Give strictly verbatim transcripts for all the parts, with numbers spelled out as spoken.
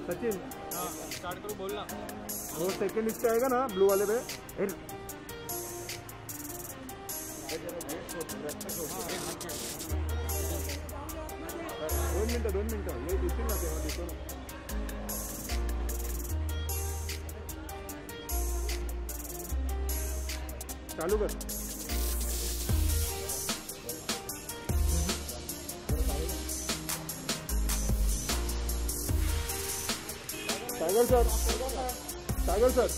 सचिन हाँ स्टार्ट करो बोलना। वो सेकंड इस पे आएगा ना ब्लू वाले पे। दोन मिनटं दोन मिनटं ये दिसतील ना तेव्हा दिसतो ना। चालू कर। Tiger sir tiger sir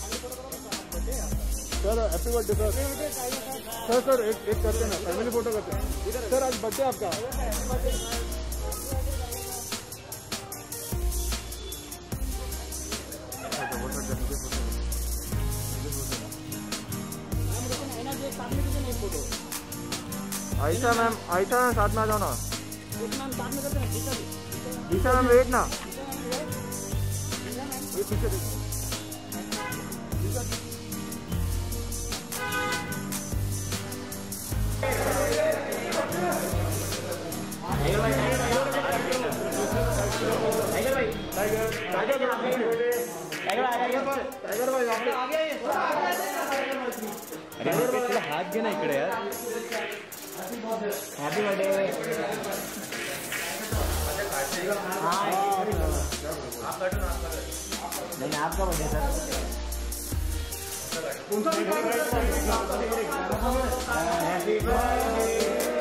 sir happy birthday sir. Sir sir एक एक करते हैं ना फैमिली फोटो करते हैं। सर आज बर्थडे आपका। आयशा मैम आयशा मैम साथ में आ जाओ ना। ईशा मैम वेट ना। ये पीछे देखो। टाइगर भाई टाइगर टाइगर टाइगर भाई आ गया ये। अरे थोड़ा हाथ घे ना इकडे यार। Happy birthday. हाँ आप कटो ना नहीं आपका birthday sir. Happy birthday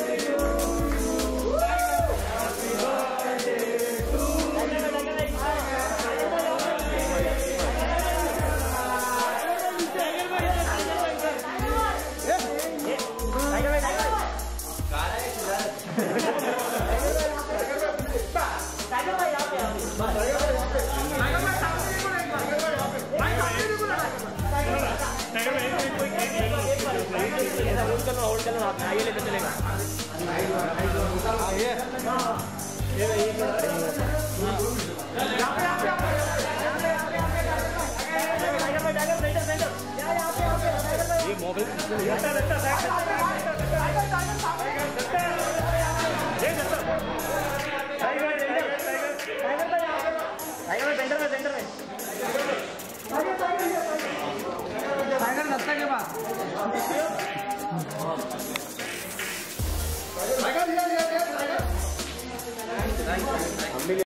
hold करना आप आइए लेते चलेगा। आइए ये मोबाइल